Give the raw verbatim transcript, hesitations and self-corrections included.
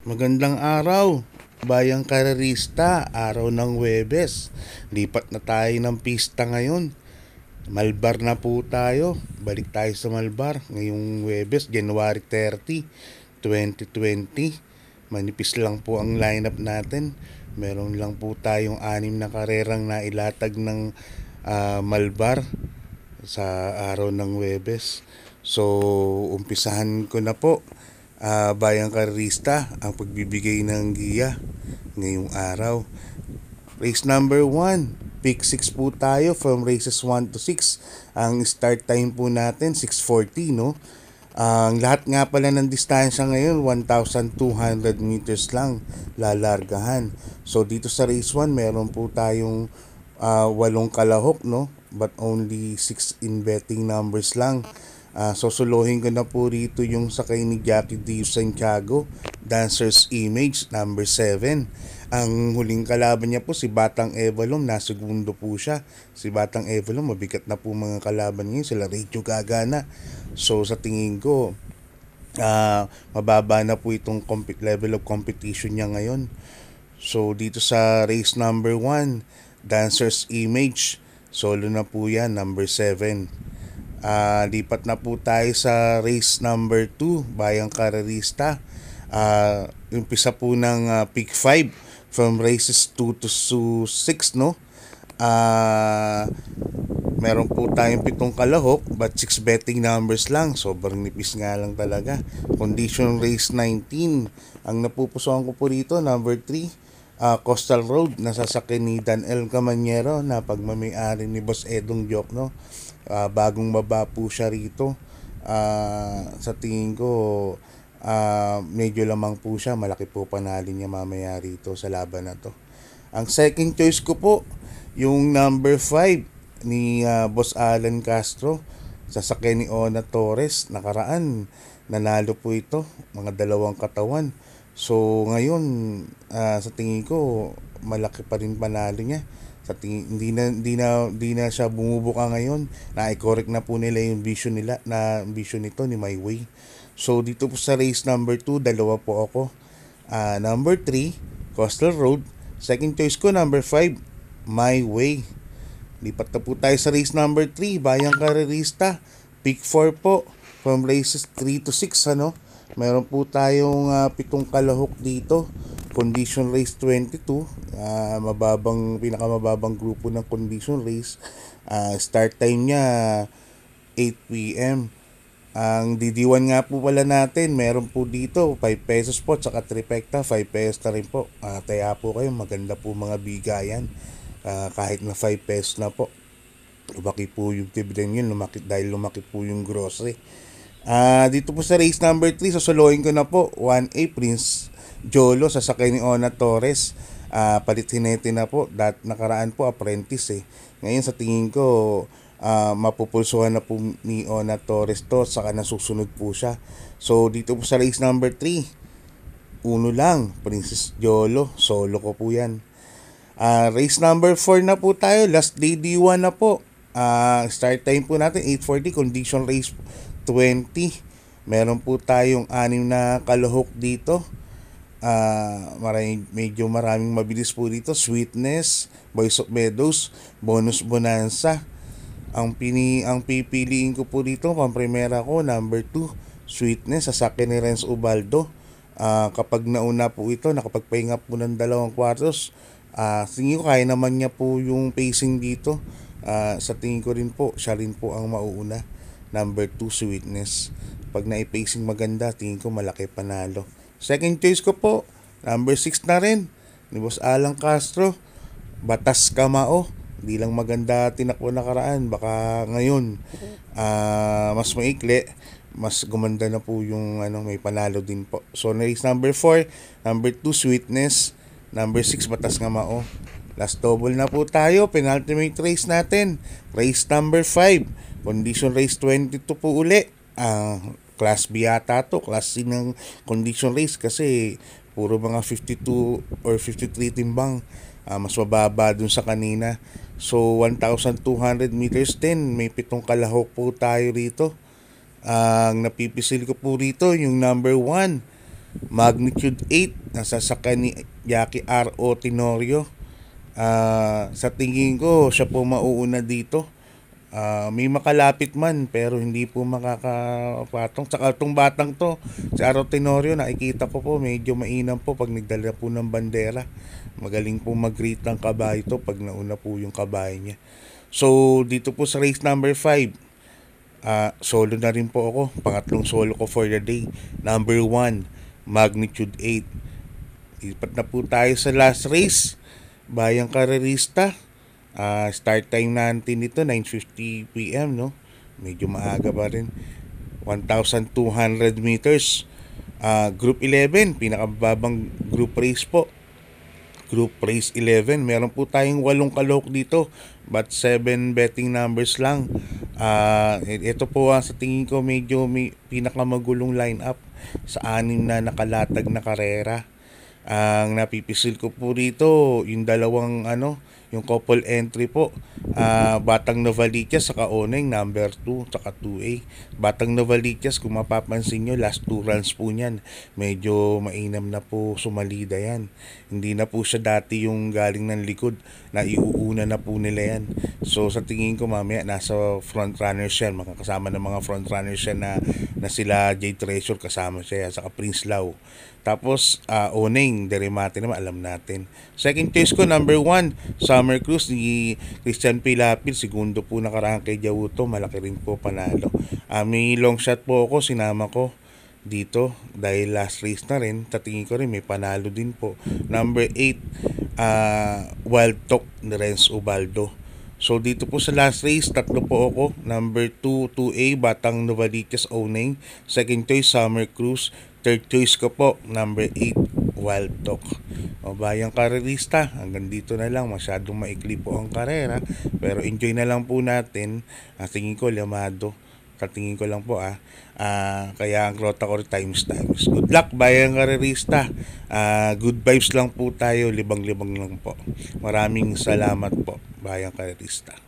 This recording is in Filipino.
Magandang araw, bayang karerista, araw ng Huwebes. Lipat na tayo ng pista ngayon. Malbar na po tayo. Balik tayo sa Malbar ngayong Huwebes, January thirty, twenty twenty. Manipis lang po ang lineup natin. Meron lang po tayong anim na karerang na ilatag ng ah, Malbar sa araw ng Huwebes. So, umpisahan ko na po, ah, bayang karista, ang pagbibigay ng giya ngayong araw. Race number one, pick six po tayo from races one to six. Ang start time po natin, six forty, no? Ang lahat nga pala ng distansya ngayon, one thousand two hundred meters lang lalargahan. So dito sa race one, meron po tayong uh, walong kalahok, no? But only six in betting numbers lang. Uh, susuluhin ko na po rito yung sakay ni Jackie D. Santiago, Dancer's Image, number seven. Ang huling kalaban niya po si Batang Evalom, nasa segundo po siya. Si Batang Evalom, mabigat na po mga kalaban niya, sila Radio Gagana. So sa tingin ko, uh, mababa na po itong compet- level of competition niya ngayon. So dito sa race number one, Dancer's Image, solo na po yan, number seven. Uh, lipat na po tayo sa race number two, Bayang Karerista. Uh, umpisa po ng uh, pick five from races two to six, no? Uh, meron po tayong pitong kalahok but six betting numbers lang. Sobrang nipis nga lang talaga. Condition race nineteen. Ang napupusuan ko po rito, number three, uh, Coastal Road, nasasakyan ni Dan El Camanyero na pagmamayari ni Boss Edong Joke, no? Uh, bagong baba po siya rito. Uh, sa tingin ko, uh, medyo lamang po siya. Malaki po panalo niya mamaya rito sa laban na to. Ang second choice ko po, yung number five ni uh, Boss Alan Castro, sasakyan ni Ona Torres. Nakaraan, nanalo po ito, mga dalawang katawan. So ngayon, uh, sa tingin ko, malaki pa rin panalo niya. Sa tingin, hindi na hindi na hindi na siya bumubuka ngayon. Na-correct na po nila yung vision nila, na vision nito ni My Way. So dito po sa race number two, dalawa po ako. Uh, number three, Coastal Road. Second choice ko, number five, My Way. Lipat na po tayo sa race number three, Bayang Karerista. Pick four po from races three to six, ano. Meron po tayong uh, pitong kalahok dito. Condition race twenty-two, uh, mababang, pinakamababang grupo ng condition race. Uh, start time niya eight p.m. Ang D D one nga po pala natin, meron po dito five pesos po, tsaka trifecta five pesos na rin po. Uh, taya po kayo, maganda po mga bigayan. Uh, kahit na five pesos na po. Lumaki po yung dividend yun, lumaki, dahil lumaki po yung grocery. Uh, dito po sa race number three, sasuluhin ko na po, one A Prince Jolo, sasakay ni Ona Torres. Uh, palit hinete na po. Dat, nakaraan po, apprentice eh. Ngayon sa tingin ko, uh, mapupulsuhan na po ni Ona Torres to, saka nasusunod po siya. So dito po sa race number three, uno lang, Princess Jolo, solo ko po yan. Uh, race number four na po tayo, last day D one na po. Uh, start time po natin eight forty, condition race twenty. Meron po tayong anim na kalahok dito. Uh, maraming, medyo maraming mabilis po dito. Sweetness, Boys of Meadows, Bonus Bonanza. Ang pini ang pipiliin ko po dito, pang-primera ko, number two, Sweetness, sasakyan ni Renz Ubaldo. Uh, kapag nauna po ito, nakapagpahinga po ng dalawang kwartos, uh, tingin ko kaya naman niya po yung pacing dito. Uh, sa tingin ko rin po, siya rin po ang mauuna. Number two, Sweetness. Pag na-pacing maganda, tingin ko malaki panalo. Second choice ko po, number six na rin, ni Boss Alan Castro, Batas Kamao. Hindi lang maganda tinakbo nakaraan, baka ngayon uh, mas maikli, mas gumanda na po yung ano, may panalo din po. So race number four, number two, Sweetness, number six, Batas Kamao. Last double na po tayo, penultimate race natin, race number five, condition race twenty-two po uli. Ah, uh, Class B yata to, Class C ng condition race kasi puro mga fifty-two or fifty-three timbang, uh, mas mababa dun sa kanina. So one thousand two hundred meters din, may pitong kalahok po tayo rito. Ang uh, napipisil ko po rito yung number one, Magnitude eight, nasasakyan ni Jackie R O. Tenorio. Ah, sa tingin ko, siya po mauuna dito. Ah, may makalapit man pero hindi po makakapatong. Tsaka itong batang to, si Aro Tenorio, nakikita ko po medyo mainam po pag nagdala po ng bandera. Magaling po mag-greet ng kabayo to pag nauna po yung kabayo niya. So, dito po sa race number five, ah, solo na rin po ako. Pangatlong solo ko for the day. Number one, Magnitude eight. Lipat na po tayo sa last race. Bayang Karerista. Ah, start time natin nito nine fifty p m, no? Medyo maaga pa rin. one thousand two hundred meters. Ah, group eleven, pinakababang group race po. Group race eleven. Meron po tayong walong kalahok dito, but seven betting numbers lang. Ah, ito po ah, sa tingin ko medyo may pinakamagulong lineup sa anim na nakalatag na karera. Ang napipisil ko po rito, yung dalawang ano, yung couple entry po. Ah, Batang Novaliches sa Kaoneng, number two, saka two A. Batang Novaliches, kung mapapansin nyo, last two runs po niyan. Medyo mainam na po sumalida yan. Hindi na po siya dati yung galing ng likod, na iuuna na po nila yan. So sa tingin ko mamaya, nasa front runners yan. Makakasama ng mga front runners yan na, na sila J Treasure, kasama siya yan, saka Prince Lau. Tapos, uh, Oneng, Deremate naman, alam natin. Second choice ko, number one, Summer Cruise ni Christian Pilapil. Segundo po nakaraan kay Jawuto. Malaki rin po panalo. Uh, may long shot po ako, sinama ko dito. Dahil last race na rin, tatingin ko rin, may panalo din po. Number eight, uh, Wild Talk ni Renz Ubaldo. So dito po sa last race, tatlo po ako. Number two, two A, Batang Novaliches Oneng. Second choice, Summer Cruise. Third choice ko po, number eight, Wild Talk. O bayang karerista, hanggang dito na lang. Masyadong maikli po ang karera. Pero enjoy na lang po natin. Ah, tingin ko, lamado. Katingin ko lang po ah. Ah, kaya ang rota ko times times. Good luck, bayang karerista. Ah, good vibes lang po tayo. Libang-libang lang po. Maraming salamat po, bayang karerista.